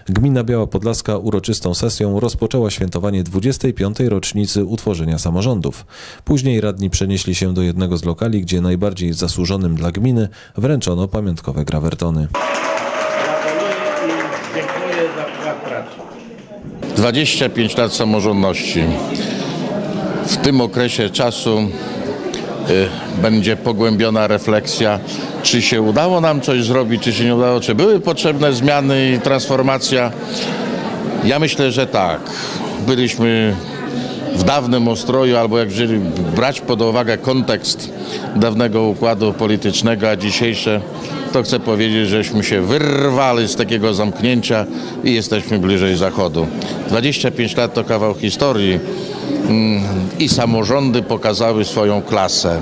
Gmina Biała Podlaska uroczystą sesją rozpoczęła świętowanie 25. rocznicy utworzenia samorządów. Później radni przenieśli się do jednego z lokali, gdzie najbardziej zasłużonym dla gminy wręczono pamiątkowe grawertony. Gratuluję i dziękuję za wkład pracy. 25 lat samorządności. W tym okresie czasu będzie pogłębiona refleksja, czy się udało nam coś zrobić, czy się nie udało, czy były potrzebne zmiany i transformacja. Ja myślę, że tak. Byliśmy w dawnym ustroju, albo jak brać pod uwagę kontekst dawnego układu politycznego, a dzisiejsze, to chcę powiedzieć, żeśmy się wyrwali z takiego zamknięcia i jesteśmy bliżej Zachodu. 25 lat to kawał historii i samorządy pokazały swoją klasę.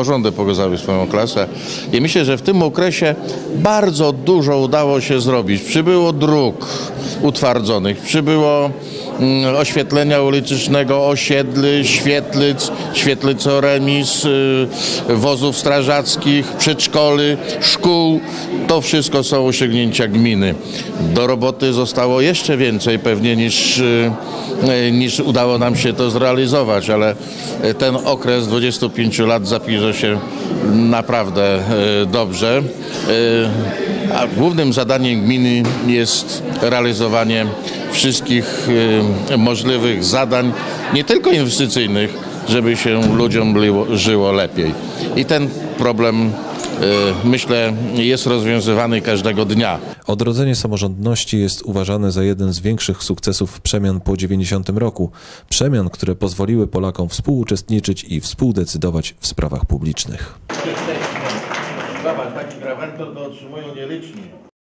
I myślę, że w tym okresie bardzo dużo udało się zrobić. Przybyło dróg utwardzonych, przybyło oświetlenia ulicznego, osiedli, świetlic, remis, wozów strażackich, przedszkoli, szkół. To wszystko są osiągnięcia gminy. Do roboty zostało jeszcze więcej pewnie niż udało nam się to zrealizować, ale ten okres 25 lat zapisze się naprawdę dobrze. A głównym zadaniem gminy jest realizowanie wszystkich możliwych zadań, nie tylko inwestycyjnych, żeby się ludziom żyło lepiej. I ten problem, myślę, jest rozwiązywany każdego dnia. Odrodzenie samorządności jest uważane za jeden z większych sukcesów przemian po 90 roku. Przemian, które pozwoliły Polakom współuczestniczyć i współdecydować w sprawach publicznych. Zobacz, taki grawentor to otrzymują nieliczni.